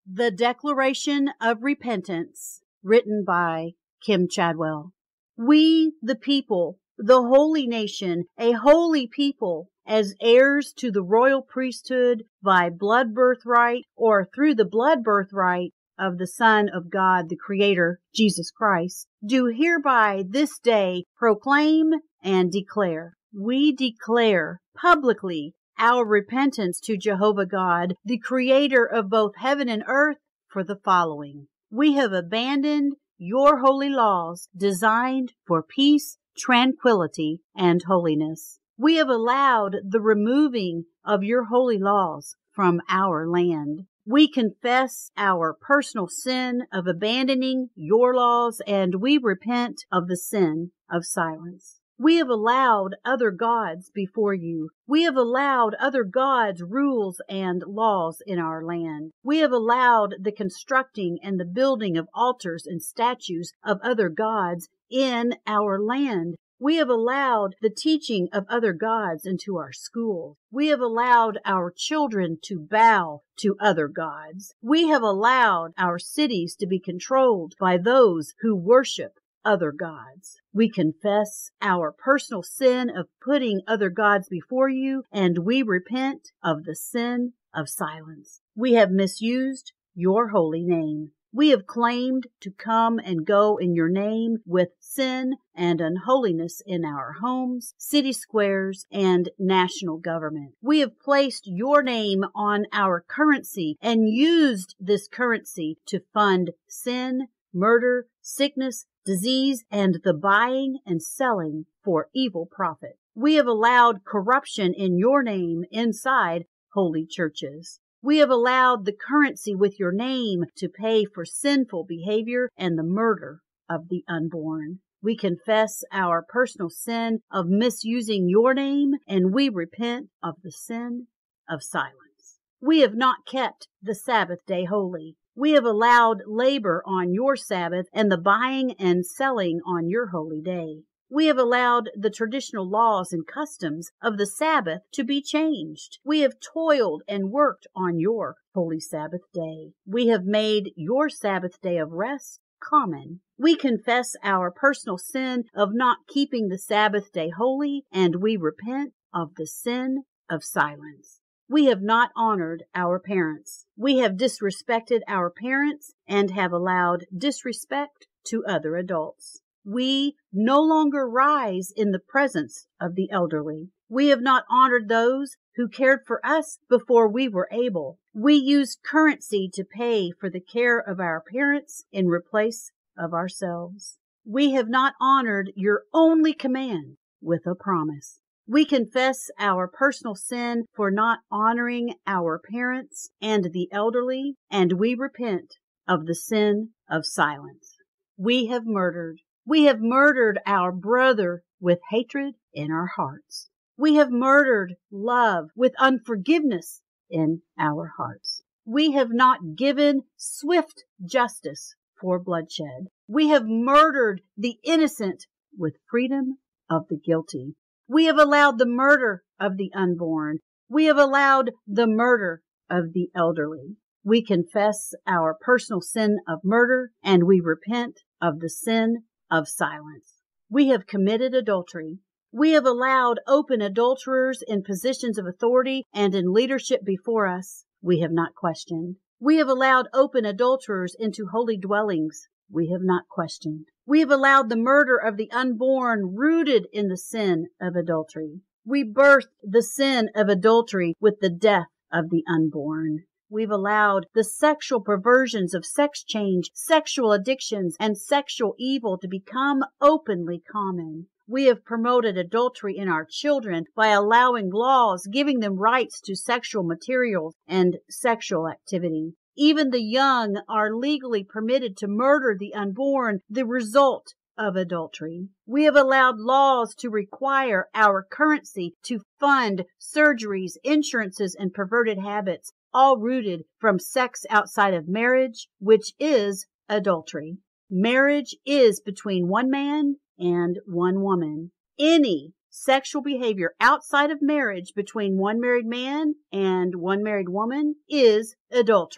The Declaration of Repentance, written by Kim Chadwell. We, the people, the holy nation, a holy people, as heirs to the royal priesthood by blood birthright or through the blood birthright of the Son of God, the Creator, Jesus Christ, do hereby this day proclaim and declare. We declare publicly our repentance to Jehovah God, the Creator of both heaven and earth, for the following. We have abandoned your holy laws designed for peace, tranquility, and holiness. We have allowed the removing of your holy laws from our land. We confess our personal sin of abandoning your laws, and we repent of the sin of silence. We have allowed other gods before you. We have allowed other gods' rules and laws in our land. We have allowed the constructing and the building of altars and statues of other gods in our land. We have allowed the teaching of other gods into our schools. We have allowed our children to bow to other gods. We have allowed our cities to be controlled by those who worship other gods. We confess our personal sin of putting other gods before you, and we repent of the sin of silence. We have misused your holy name. We have claimed to come and go in your name with sin and unholiness in our homes, city squares, and national government. We have placed your name on our currency and used this currency to fund sin, murder, sickness, disease, and the buying and selling for evil profit. We have allowed corruption in your name inside holy churches. We have allowed the currency with your name to pay for sinful behavior and the murder of the unborn. We confess our personal sin of misusing your name, and we repent of the sin of silence. We have not kept the Sabbath day holy. We have allowed labor on your Sabbath and the buying and selling on your holy day. We have allowed the traditional laws and customs of the Sabbath to be changed. We have toiled and worked on your holy Sabbath day. We have made your Sabbath day of rest common. We confess our personal sin of not keeping the Sabbath day holy, and we repent of the sin of silence. We have not honored our parents. We have disrespected our parents and have allowed disrespect to other adults. We no longer rise in the presence of the elderly. We have not honored those who cared for us before we were able. We used currency to pay for the care of our parents in replace of ourselves. We have not honored your only command with a promise. We confess our personal sin for not honoring our parents and the elderly, and we repent of the sin of silence. We have murdered. We have murdered our brother with hatred in our hearts. We have murdered love with unforgiveness in our hearts. We have not given swift justice for bloodshed. We have murdered the innocent with freedom of the guilty. We have allowed the murder of the unborn. We have allowed the murder of the elderly. We confess our personal sin of murder, and we repent of the sin of silence. We have committed adultery. We have allowed open adulterers in positions of authority and in leadership before us. We have not questioned. We have allowed open adulterers into holy dwellings. We have not questioned. We have allowed the murder of the unborn rooted in the sin of adultery. We birthed the sin of adultery with the death of the unborn. We've allowed the sexual perversions of sex change, sexual addictions, and sexual evil to become openly common. We have promoted adultery in our children by allowing laws giving them rights to sexual materials and sexual activity. Even the young are legally permitted to murder the unborn, the result of adultery. We have allowed laws to require our currency to fund surgeries, insurances, and perverted habits, all rooted from sex outside of marriage, which is adultery. Marriage is between one man and one woman. Any sexual behavior outside of marriage between one married man and one married woman is adultery.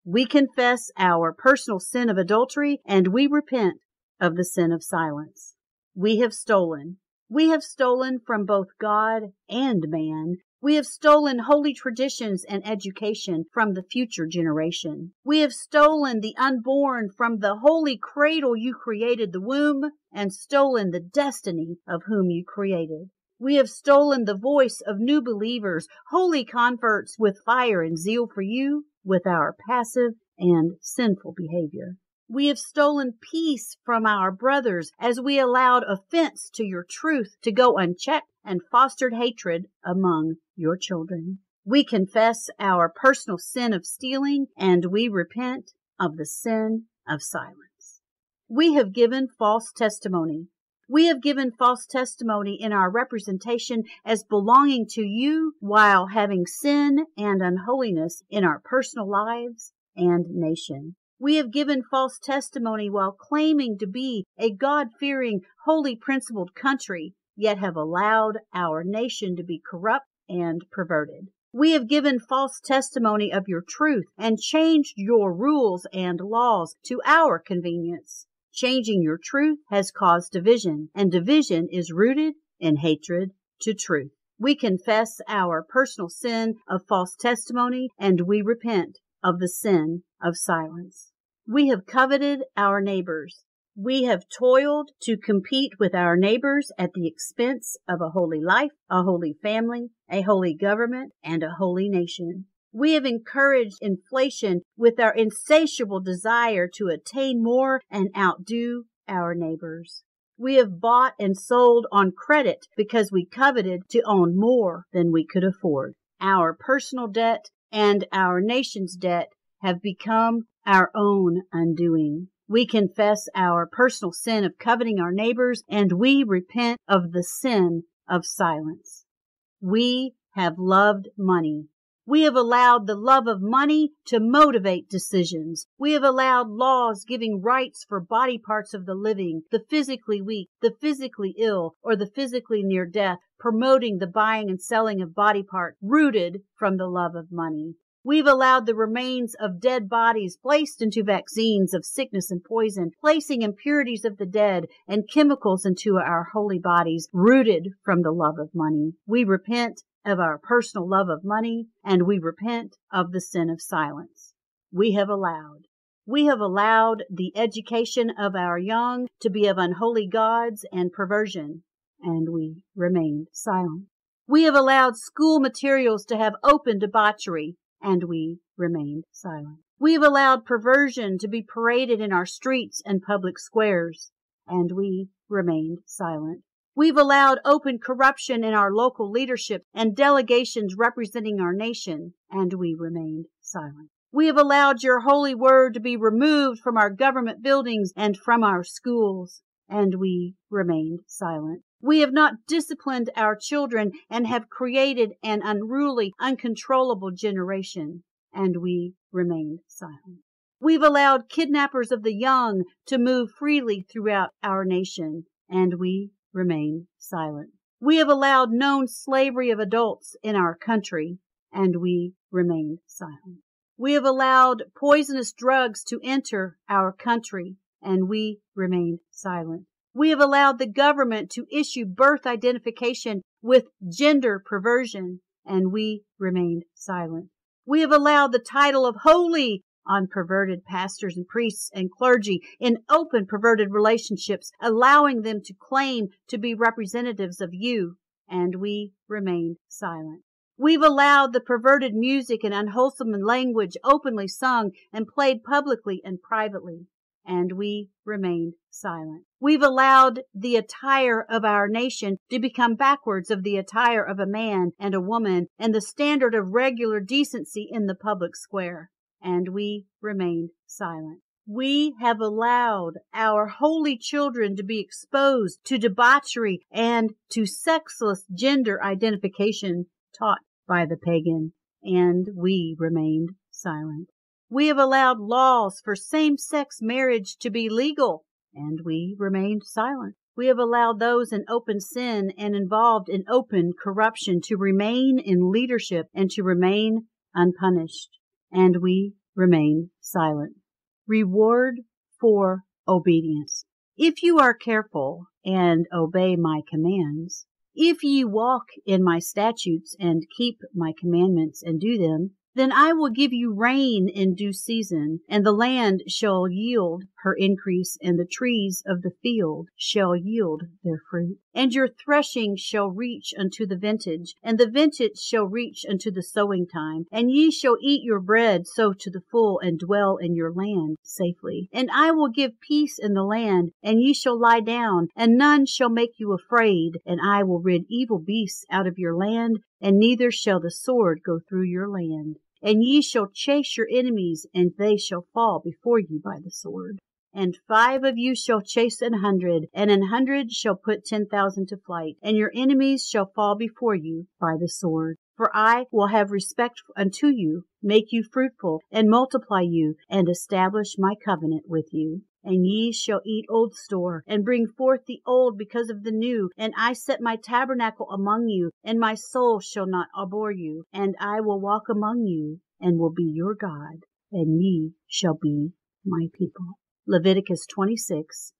We confess our personal sin of adultery, and we repent of the sin of silence. We have stolen. We have stolen from both God and man. We have stolen holy traditions and education from the future generation. We have stolen the unborn from the holy cradle you created, the womb, and stolen the destiny of whom you created. We have stolen the voice of new believers, holy converts with fire and zeal for you, with our passive and sinful behavior. We have stolen peace from our brothers as we allowed offense to your truth to go unchecked and fostered hatred among your children. We confess our personal sin of stealing, and we repent of the sin of silence. We have given false testimony. We have given false testimony in our representation as belonging to you while having sin and unholiness in our personal lives and nation. We have given false testimony while claiming to be a God-fearing, holy, principled country, yet have allowed our nation to be corrupt and perverted. We have given false testimony of your truth and changed your rules and laws to our convenience. Changing your truth has caused division, and division is rooted in hatred to truth. We confess our personal sin of false testimony, and we repent of the sin of silence. We have coveted our neighbors. We have toiled to compete with our neighbors at the expense of a holy life, a holy family, a holy government, and a holy nation. We have encouraged inflation with our insatiable desire to attain more and outdo our neighbors. We have bought and sold on credit because we coveted to own more than we could afford. Our personal debt and our nation's debt have become our own undoing. We confess our personal sin of coveting our neighbors, and we repent of the sin of silence. We have loved money. We have allowed the love of money to motivate decisions. We have allowed laws giving rights for body parts of the living, the physically weak, the physically ill, or the physically near death, promoting the buying and selling of body parts rooted from the love of money. We've allowed the remains of dead bodies placed into vaccines of sickness and poison, placing impurities of the dead and chemicals into our holy bodies, rooted from the love of money. We repent of our personal love of money, and we repent of the sin of silence. We have allowed the education of our young to be of unholy gods and perversion, and we remained silent. We have allowed school materials to have open debauchery, and we remained silent. We have allowed perversion to be paraded in our streets and public squares, and we remained silent. We've allowed open corruption in our local leadership and delegations representing our nation, and we remained silent. We have allowed your holy word to be removed from our government buildings and from our schools, and we remained silent. We have not disciplined our children and have created an unruly, uncontrollable generation, and we remained silent. We've allowed kidnappers of the young to move freely throughout our nation, and we remained silent. We have allowed known slavery of adults in our country, and we remained silent. We have allowed poisonous drugs to enter our country, and we remained silent. We have allowed the government to issue birth identification with gender perversion, and we remained silent. We have allowed the title of holy on perverted pastors and priests and clergy in open perverted relationships, allowing them to claim to be representatives of you, and we remained silent. We've allowed the perverted music and unwholesome language openly sung and played publicly and privately, and we remained silent. We've allowed the attire of our nation to become backwards of the attire of a man and a woman and the standard of regular decency in the public square, and we remained silent. We have allowed our holy children to be exposed to debauchery and to sexless gender identification taught by the pagan, and we remained silent. We have allowed laws for same-sex marriage to be legal, and we remained silent. We have allowed those in open sin and involved in open corruption to remain in leadership and to remain unpunished, and we remained silent. Reward for obedience. If you are careful and obey my commands, if ye walk in my statutes and keep my commandments and do them, then I will give you rain in due season, and the land shall yield her increase, and the trees of the field shall yield their fruit. And your threshing shall reach unto the vintage, and the vintage shall reach unto the sowing time. And ye shall eat your bread so to the full, and dwell in your land safely. And I will give peace in the land, and ye shall lie down, and none shall make you afraid. And I will rid evil beasts out of your land, and neither shall the sword go through your land. And ye shall chase your enemies, and they shall fall before you by the sword. And 5 of you shall chase 100, and 100 shall put 10,000 to flight, and your enemies shall fall before you by the sword. For I will have respect unto you, make you fruitful, and multiply you, and establish my covenant with you. And ye shall eat old store, and bring forth the old because of the new. And I set my tabernacle among you, and my soul shall not abhor you. And I will walk among you, and will be your God, and ye shall be my people. Leviticus 26,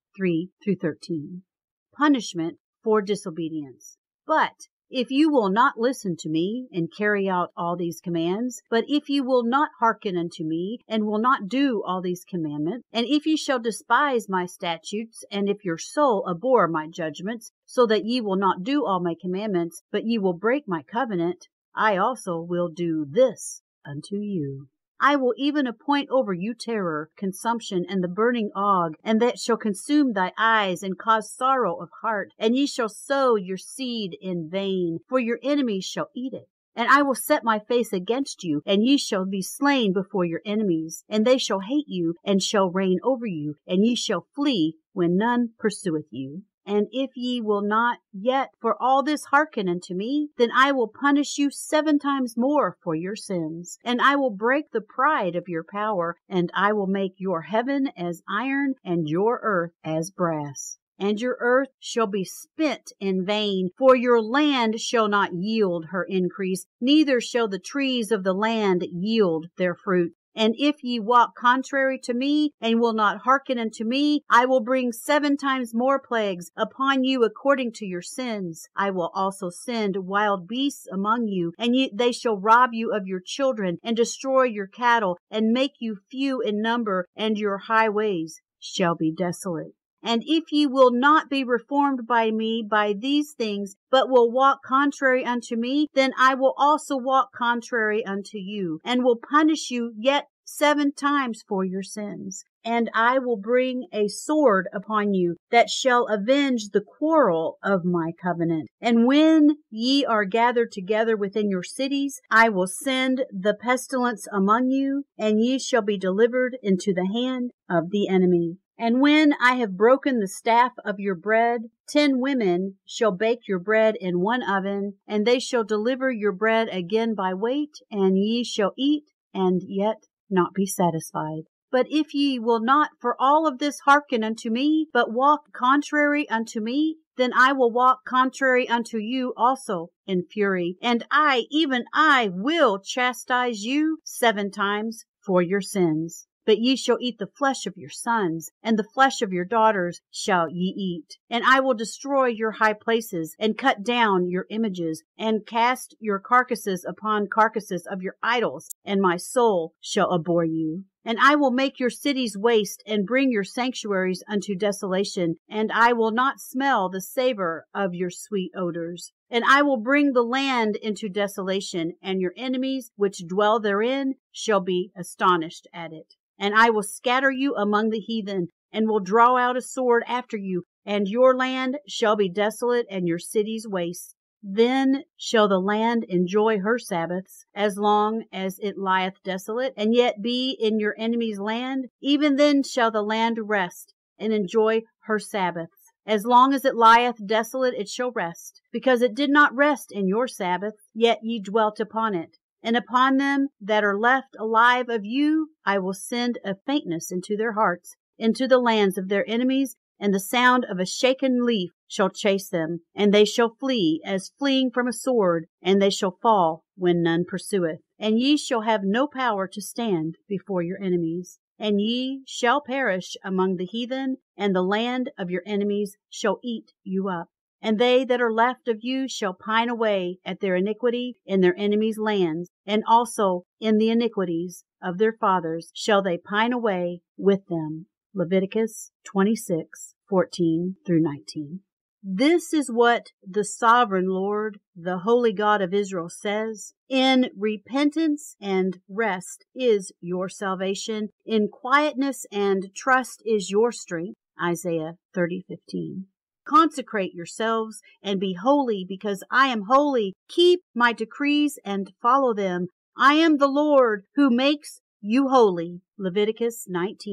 3-13. Punishment for disobedience. But if you will not listen to me and carry out all these commands, but if you will not hearken unto me and will not do all these commandments, and if ye shall despise my statutes, and if your soul abhor my judgments, so that ye will not do all my commandments, but ye will break my covenant, I also will do this unto you. I will even appoint over you terror, consumption, and the burning ague, and that shall consume thy eyes, and cause sorrow of heart. And ye shall sow your seed in vain, for your enemies shall eat it. And I will set my face against you, and ye shall be slain before your enemies. And they shall hate you, and shall reign over you, and ye shall flee when none pursueth you. And if ye will not yet for all this hearken unto me, then I will punish you 7 times more for your sins. And I will break the pride of your power, and I will make your heaven as iron, and your earth as brass. And your earth shall be spent in vain, for your land shall not yield her increase, neither shall the trees of the land yield their fruit. And if ye walk contrary to me, and will not hearken unto me, I will bring 7 times more plagues upon you according to your sins. I will also send wild beasts among you, and they shall rob you of your children, and destroy your cattle, and make you few in number, and your highways shall be desolate. And if ye will not be reformed by me by these things, but will walk contrary unto me, then I will also walk contrary unto you, and will punish you yet 7 times for your sins. And I will bring a sword upon you that shall avenge the quarrel of my covenant. And when ye are gathered together within your cities, I will send the pestilence among you, and ye shall be delivered into the hand of the enemy. And when I have broken the staff of your bread, 10 women shall bake your bread in one oven, and they shall deliver your bread again by weight, and ye shall eat, and yet not be satisfied. But if ye will not for all of this hearken unto me, but walk contrary unto me, then I will walk contrary unto you also in fury, and I, even I, will chastise you 7 times for your sins. But ye shall eat the flesh of your sons, and the flesh of your daughters shall ye eat. And I will destroy your high places, and cut down your images, and cast your carcasses upon carcasses of your idols, and my soul shall abhor you. And I will make your cities waste, and bring your sanctuaries unto desolation, and I will not smell the savor of your sweet odors. And I will bring the land into desolation, and your enemies which dwell therein shall be astonished at it. And I will scatter you among the heathen, and will draw out a sword after you, and your land shall be desolate, and your cities waste. Then shall the land enjoy her Sabbaths, as long as it lieth desolate, and yet be in your enemy's land. Even then shall the land rest, and enjoy her Sabbaths. As long as it lieth desolate, it shall rest, because it did not rest in your Sabbath, yet ye dwelt upon it. And upon them that are left alive of you, I will send a faintness into their hearts, into the lands of their enemies, and the sound of a shaken leaf shall chase them, and they shall flee as fleeing from a sword, and they shall fall when none pursueth. And ye shall have no power to stand before your enemies. And ye shall perish among the heathen, and the land of your enemies shall eat you up. And they that are left of you shall pine away at their iniquity in their enemies' lands, and also in the iniquities of their fathers shall they pine away with them. Leviticus 26:14-19. This is what the sovereign Lord, the holy God of Israel, says. In repentance and rest is your salvation. In quietness and trust is your strength. Isaiah 30:15. Consecrate yourselves and be holy, because I am holy. Keep my decrees and follow them. I am the Lord who makes you holy. Leviticus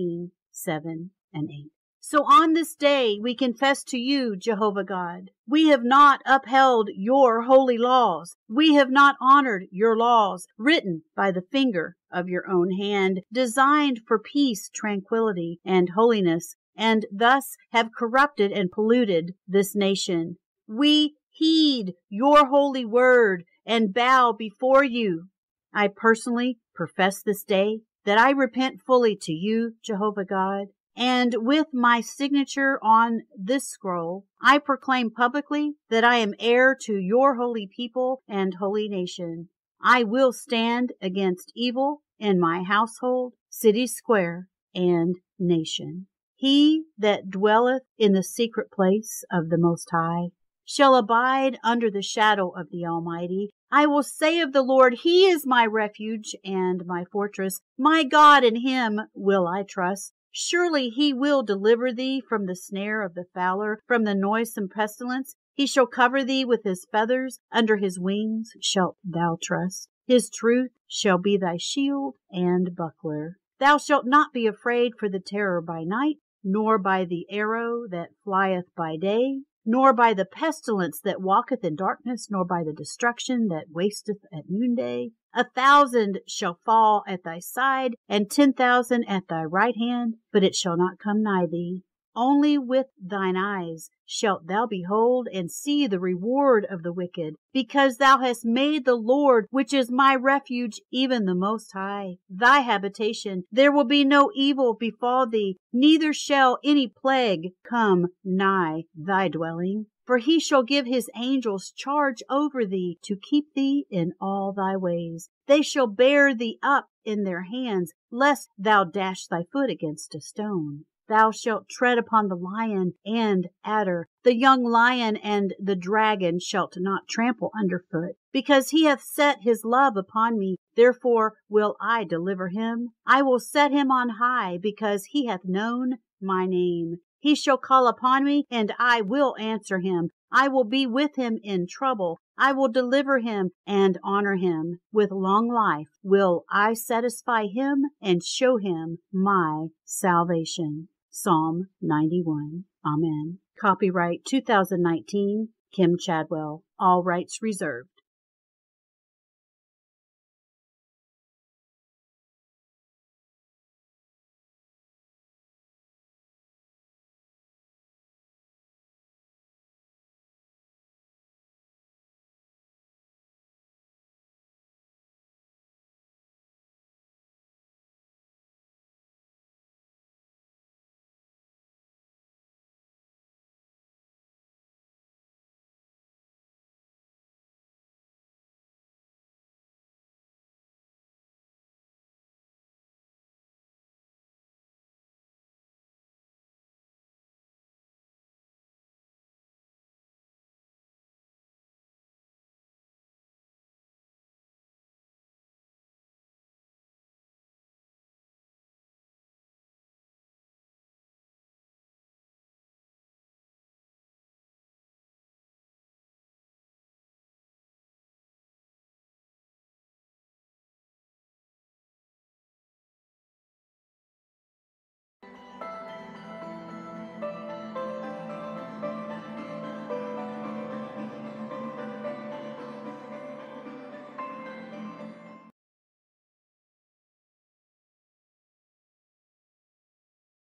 19:7-8. So on this day we confess to you, Jehovah God, we have not upheld your holy laws. We have not honored your laws, written by the finger of your own hand, designed for peace, tranquility, and holiness, and thus have corrupted and polluted this nation. We heed your holy word and bow before you. I personally profess this day that I repent fully to you, Jehovah God, and with my signature on this scroll, I proclaim publicly that I am heir to your holy people and holy nation. I will stand against evil in my household, city, square, and nation. He that dwelleth in the secret place of the Most High shall abide under the shadow of the Almighty. I will say of the Lord, He is my refuge and my fortress. My God, in Him will I trust. Surely He will deliver thee from the snare of the fowler, from the noisome pestilence. He shall cover thee with His feathers. Under His wings shalt thou trust. His truth shall be thy shield and buckler. Thou shalt not be afraid for the terror by night, nor by the arrow that flieth by day, nor by the pestilence that walketh in darkness, nor by the destruction that wasteth at noonday. 1,000 shall fall at thy side, and 10,000 at thy right hand, but it shall not come nigh thee. Only with thine eyes shalt thou behold and see the reward of the wicked, because thou hast made the Lord, which is my refuge, even the Most High, thy habitation. There will be no evil befall thee, neither shall any plague come nigh thy dwelling. For He shall give His angels charge over thee, to keep thee in all thy ways. They shall bear thee up in their hands, lest thou dash thy foot against a stone. Thou shalt tread upon the lion and adder. The young lion and the dragon shalt not trample underfoot. Because He hath set His love upon me, therefore will I deliver him. I will set him on high, because he hath known my name. He shall call upon me, and I will answer him. I will be with him in trouble. I will deliver him and honor him. With long life will I satisfy him and show him my salvation. Psalm 91. Amen. Copyright 2019, Kim Chadwell. All rights reserved.